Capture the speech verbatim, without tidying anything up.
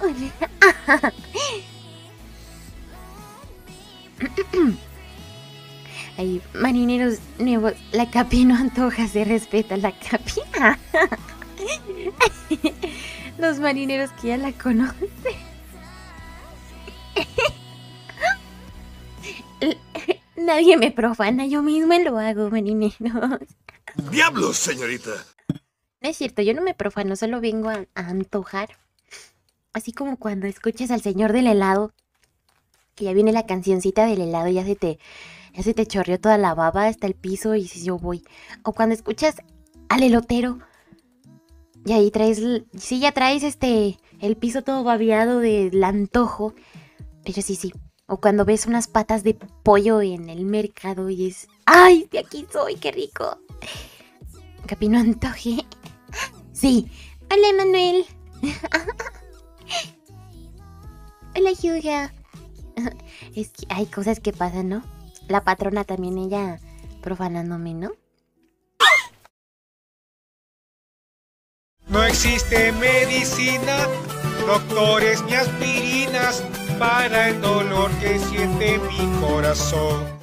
Ay, marineros nuevos, la Capi no antoja, se respeta la Capi. Los marineros que ya la conocen. Nadie me profana, yo misma lo hago, marineros. ¡Diablos, señorita! No es cierto, yo no me profano, solo vengo a, a antojar. Así como cuando escuchas al señor del helado, que ya viene la cancioncita del helado, ya se te, ya se te chorreó toda la baba hasta el piso y dices yo voy. O cuando escuchas al elotero y ahí traes, sí, ya traes este, el piso todo babeado del antojo. Pero sí, sí. O cuando ves unas patas de pollo en el mercado y es, ¡ay, de aquí soy, qué rico! Capi, no antoje. Sí. Hola, Manuel. Hola, Hyuga. Es que hay cosas que pasan, ¿no? La patrona también, ella profanándome, ¿no? No existe medicina, doctores ni aspirinas para el dolor que siente mi corazón.